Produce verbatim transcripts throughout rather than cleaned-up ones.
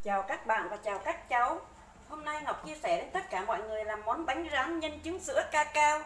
Chào các bạn và chào các cháu. Hôm nay Ngọc chia sẻ đến tất cả mọi người làm món bánh rán nhân trứng sữa cacao.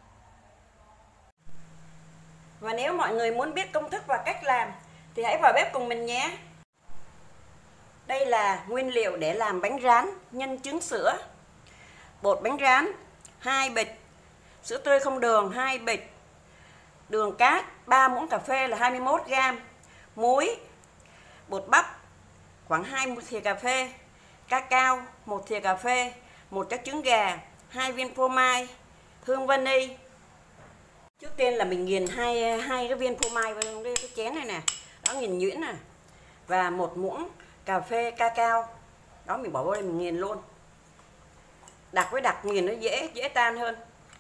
Và nếu mọi người muốn biết công thức và cách làm thì hãy vào bếp cùng mình nhé. Đây là nguyên liệu để làm bánh rán nhân trứng sữa. Bột bánh rán hai bịch, sữa tươi không đường hai bịch, đường cát ba muỗng cà phê là hai mươi mốt gam, muối, bột bắp khoảng hai thìa cà phê, cacao một thìa cà phê, một trái trứng gà, hai viên phô mai, hương vani. Trước tiên là mình nghiền hai hai cái viên phô mai vào cái, cái chén này nè, đó, nghiền nhuyễn nè, và một muỗng cà phê cacao, đó mình bỏ vô đây mình nghiền luôn. Đặc với đặc nghiền nó dễ dễ tan hơn.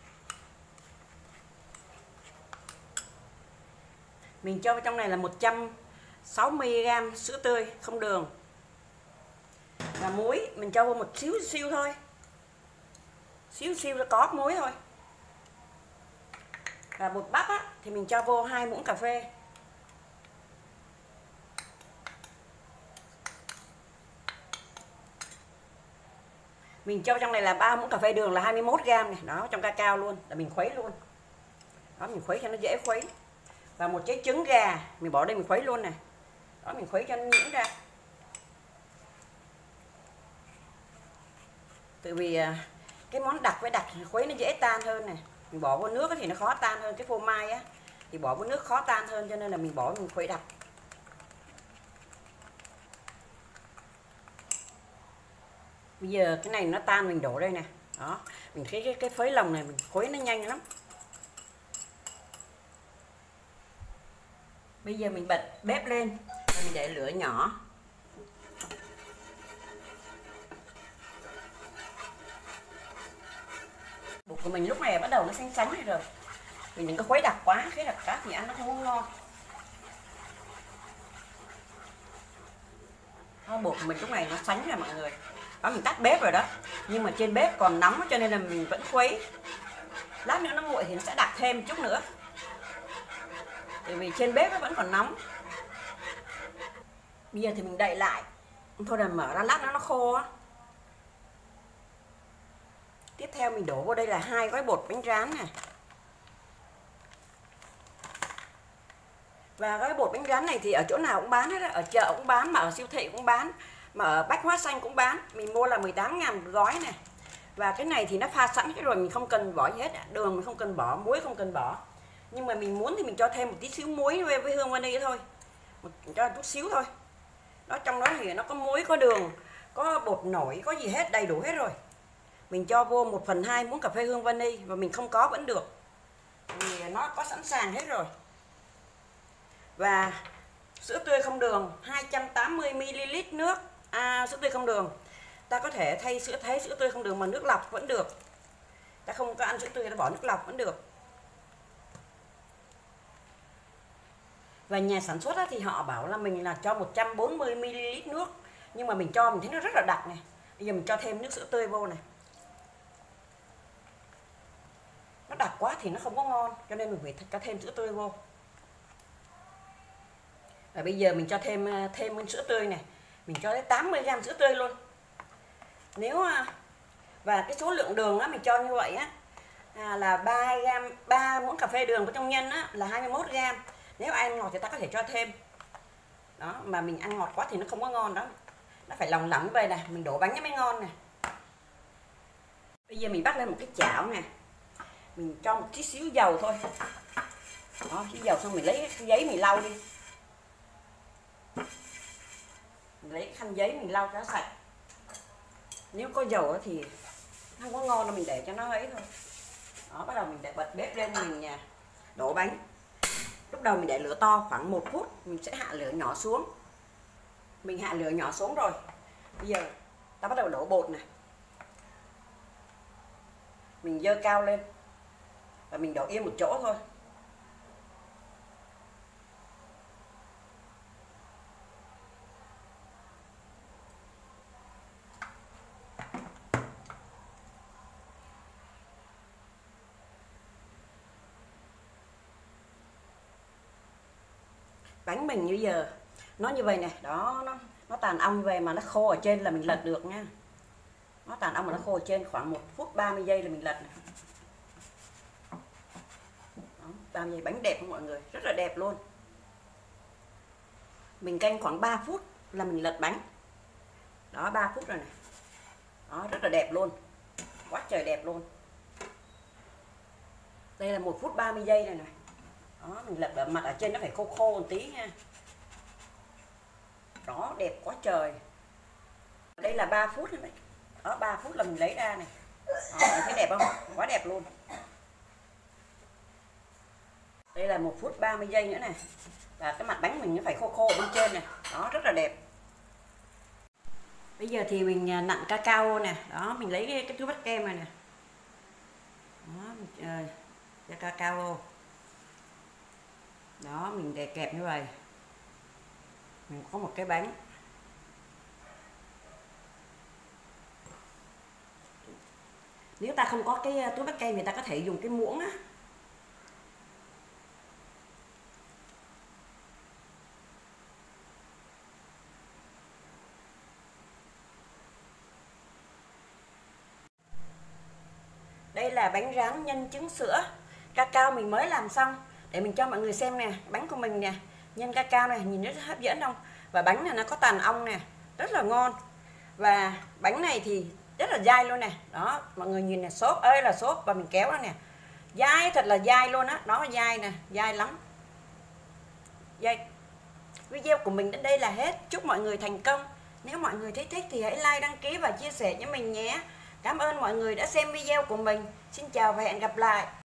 Mình cho vào trong này là một trăm sáu mươi gam sữa tươi không đường. Và muối mình cho vô một xíu xíu thôi, xíu xíu là có muối thôi. Và bột bắp á, thì mình cho vô hai muỗng cà phê. Mình cho trong này là ba muỗng cà phê đường là hai mươi mốt gam này, đó, trong cacao luôn, là mình khuấy luôn. Đó, mình khuấy cho nó dễ khuấy. Và một trái trứng gà mình bỏ đây mình khuấy luôn này. Đó, mình khuấy cho nó nhuyễn ra. Tại vì cái món đặc với đặc khuấy nó dễ tan hơn này. Mình bỏ vô nước thì nó khó tan hơn, cái phô mai á thì bỏ vô nước khó tan hơn, cho nên là mình bỏ mình khuấy đặc. Bây giờ cái này nó tan mình đổ đây nè. Đó, mình thấy cái cái phới lòng này mình khuấy nó nhanh lắm. Bây giờ mình bật bếp lên, mình để lửa nhỏ. Bột của mình lúc này bắt đầu nó xanh xanh rồi. Mình đừng có khuấy đặc quá, khuấy đặc quá thì ăn nó không có ngon. Đó, bột của mình lúc này nó xanh rồi mọi người. Đó, mình tắt bếp rồi đó. Nhưng mà trên bếp còn nóng cho nên là mình vẫn khuấy. Lát nữa nó nguội thì nó sẽ đặc thêm chút nữa. Tại vì trên bếp nó vẫn còn nóng. Bây giờ thì mình đậy lại. Thôi là mở ra lát nữa nó khô á. Tiếp theo mình đổ vô đây là hai gói bột bánh rán này. Và gói bột bánh rán này thì ở chỗ nào cũng bán hết á, ở chợ cũng bán, mà ở siêu thị cũng bán, mà ở Bách Hóa Xanh cũng bán. Mình mua là mười tám ngàn một gói này. Và cái này thì nó pha sẵn hết rồi, mình không cần bỏ gì hết, đường mình không cần bỏ, muối không cần bỏ. Nhưng mà mình muốn thì mình cho thêm một tí xíu muối với, với hương vani thôi. Một, cho chút xíu thôi. Đó, trong đó thì nó có muối, có đường, có bột nổi, có gì hết, đầy đủ hết rồi. Mình cho vô một phần hai muỗng cà phê hương vani, và mình không có vẫn được, vì nó có sẵn sàng hết rồi. Và sữa tươi không đường hai trăm tám mươi mi li lít nước. À, sữa tươi không đường. Ta có thể thay sữa thay sữa tươi không đường bằng nước lọc vẫn được. Ta không có ăn sữa tươi ta bỏ nước lọc vẫn được. Và nhà sản xuất thì họ bảo là mình là cho một trăm bốn mươi mi li lít nước, nhưng mà mình cho mình thấy nó rất là đặc này. Bây giờ mình cho thêm nước sữa tươi vô này. Nó đặc quá thì nó không có ngon, cho nên mình phải cho thêm sữa tươi vô. Và bây giờ mình cho thêm thêm sữa tươi này. Mình cho tới tám mươi gam sữa tươi luôn. Nếu và cái số lượng đường á mình cho như vậy á à, là ba gam, ba muỗng cà phê đường của trong nhân á là hai mươi mốt gam. Nếu ai ăn ngọt thì ta có thể cho thêm. Đó, mà mình ăn ngọt quá thì nó không có ngon đó. Nó phải lòng lỏng vậy này, mình đổ bánh nó mới ngon này. Bây giờ mình bắt lên một cái chảo nè. Mình cho một tí xíu dầu thôi. Đó, xíu dầu xong mình lấy cái giấy mình lau đi. Mình lấy khăn giấy mình lau cho nó sạch. Nếu có dầu thì không có ngon đâu, mình để cho nó ấy thôi. Đó, bắt đầu mình để bật bếp lên, mình đổ bánh. Lúc đầu mình để lửa to khoảng một phút, mình sẽ hạ lửa nhỏ xuống. Mình hạ lửa nhỏ xuống rồi. Bây giờ ta bắt đầu đổ bột này. Mình dơ cao lên và mình đổ yên một chỗ thôi. Bánh mình như giờ nó như vậy này, đó, nó Nó tàn ong về mà nó khô ở trên là mình lật được nha. Nó tàn ong mà nó khô ở trên khoảng một phút ba mươi giây là mình lật này. Đó, ba mươi giây. Bánh đẹp không mọi người? Rất là đẹp luôn. Mình canh khoảng ba phút là mình lật bánh. Đó, ba phút rồi này. Đó, rất là đẹp luôn. Quá trời đẹp luôn. Đây là một phút ba mươi giây này này. Đó, mình lật ở mặt ở trên nó phải khô khô một tí nha. Đó, đẹp quá trời. Đây là ba phút này. Đó, ba phút là mình lấy ra này. Đó, bạn thấy đẹp không? Quá đẹp luôn. Đây là một phút ba mươi giây nữa này. Và cái mặt bánh mình nó phải khô khô ở bên trên này. Đó, rất là đẹp. Bây giờ thì mình nặn cacao nè. Đó, mình lấy cái, cái túi bắt kem này nè. Đó, mình cho cacao. Đó, mình để kẹp như vậy. Mình có một cái bánh. Nếu ta không có cái túi bắt kem thì ta có thể dùng cái muỗng á. Đây là bánh rán nhân trứng sữa. Cacao mình mới làm xong. Để mình cho mọi người xem nè. Bánh của mình nè. Nhân cacao này nhìn rất hấp dẫn không? Và bánh này nó có tàn ong nè. Rất là ngon. Và bánh này thì rất là dai luôn nè. Đó, mọi người nhìn nè. Xốp ơi là xốp. Và mình kéo nó nè. Dai, thật là dai luôn á. Đó, dai nè. Dai lắm. Dai. Video của mình đến đây là hết. Chúc mọi người thành công. Nếu mọi người thấy thích thì hãy like, đăng ký và chia sẻ với mình nhé. Cảm ơn mọi người đã xem video của mình. Xin chào và hẹn gặp lại.